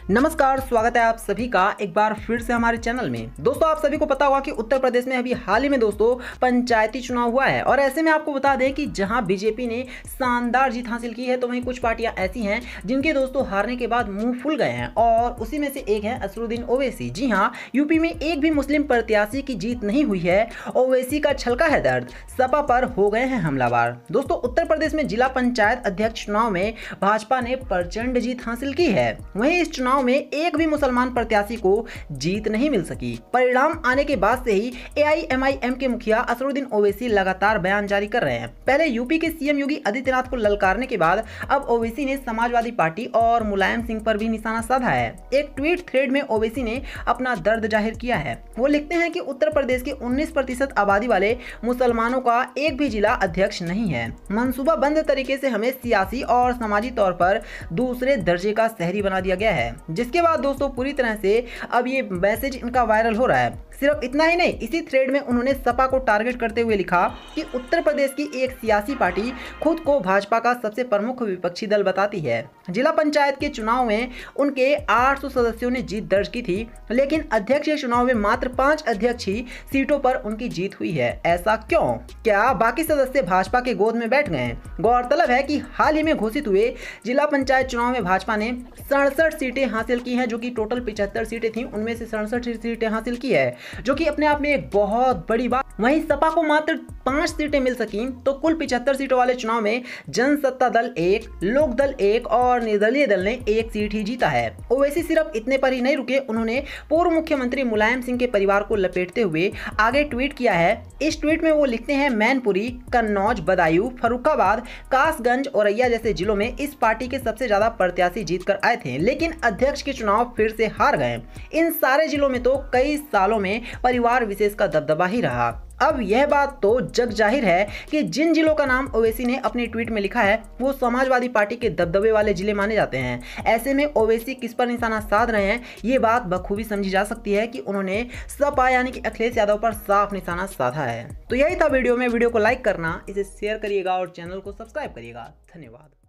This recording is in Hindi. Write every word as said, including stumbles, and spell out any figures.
नमस्कार, स्वागत है आप सभी का एक बार फिर से हमारे चैनल में। दोस्तों, आप सभी को पता होगा कि उत्तर प्रदेश में अभी हाल ही में दोस्तों पंचायती चुनाव हुआ है और ऐसे में आपको बता दें कि जहां बीजेपी ने शानदार जीत हासिल की है तो वहीं कुछ पार्टियां ऐसी हैं जिनके दोस्तों हारने के बाद मुंह फूल गए हैं और उसी में से एक है असरुद्दीन ओवैसी। जी हाँ, यूपी में एक भी मुस्लिम प्रत्याशी की जीत नहीं हुई है। ओवैसी का छलका है दर्द, सपा पर हो गए हैं हमलावर। दोस्तों, उत्तर प्रदेश में जिला पंचायत अध्यक्ष चुनाव में भाजपा ने प्रचंड जीत हासिल की है। वहीं इस चुनाव में एक भी मुसलमान प्रत्याशी को जीत नहीं मिल सकी। परिणाम आने के बाद से ही ए आई एम आई एम के मुखिया असरुद्दीन ओवैसी लगातार बयान जारी कर रहे हैं। पहले यूपी के सीएम योगी आदित्यनाथ को ललकारने के बाद अब ओवैसी ने समाजवादी पार्टी और मुलायम सिंह पर भी निशाना साधा है। एक ट्वीट थ्रेड में ओवैसी ने अपना दर्द जाहिर किया है। वो लिखते हैं कि उत्तर प्रदेश के उन्नीस प्रतिशत आबादी वाले मुसलमानों का एक भी जिला अध्यक्ष नहीं है। मंसूबा बंद तरीके से हमें सियासी और समाजी तौर पर दूसरे दर्जे का शहरी बना दिया गया है। जिसके बाद दोस्तों पूरी तरह से अब ये मैसेज इनका वायरल हो रहा है। सिर्फ इतना ही नहीं, इसी थ्रेड में उन्होंने सपा को टारगेट करते हुए लिखा कि उत्तर प्रदेश की एक सियासी पार्टी खुद को भाजपा का सबसे प्रमुख विपक्षी दल बताती है। जिला पंचायत के चुनाव में उनके आठ सौ सदस्यों ने जीत दर्ज की थी, लेकिन अध्यक्ष के चुनाव में मात्र पांच अध्यक्ष ही सीटों पर उनकी जीत हुई है। ऐसा क्यों? क्या बाकी सदस्य भाजपा के गोद में बैठ गए? गौरतलब है कि हाल ही में घोषित हुए जिला पंचायत चुनाव में भाजपा ने सड़सठ सीटें हासिल की हैं, जो कि टोटल पिछहत्तर सीटें थी, उनमें से सड़सठ सीटें हासिल की है, जो कि अपने आप में एक बहुत बड़ी बात। वहीं सपा को मात्र पांच सीटें मिल सकी, तो कुल पिछहत्तर सीटों वाले चुनाव में जनसत्ता दल एक, लोक दल एक और निर्दलीय दल ने एक सीट ही जीता है। ओवैसी सिर्फ इतने पर ही नहीं रुके, उन्होंने पूर्व मुख्यमंत्री मुलायम सिंह के परिवार को लपेटते हुए आगे ट्वीट किया है। इस ट्वीट में वो लिखते हैं, मैनपुरी, कन्नौज, बदायूं, फर्रुखाबाद, कासगंज, औरैया जैसे जिलों में इस पार्टी के सबसे ज्यादा प्रत्याशी जीत कर आए थे, लेकिन अध्यक्ष के चुनाव फिर से हार गए। इन सारे जिलों में तो कई सालों में परिवार विशेष का दबदबा ही रहा। अब यह बात तो जग जाहिर है कि जिन जिलों का नाम ओवैसी ने अपने ट्वीट में लिखा है वो समाजवादी पार्टी के दबदबे वाले जिले माने जाते हैं। ऐसे में ओवैसी किस पर निशाना साध रहे हैं, ये बात बखूबी समझी जा सकती है कि उन्होंने सपा यानी कि अखिलेश यादव पर साफ निशाना साधा है। तो यही था वीडियो में। वीडियो को लाइक करना, इसे शेयर करिएगा और चैनल को सब्सक्राइब करिएगा। धन्यवाद।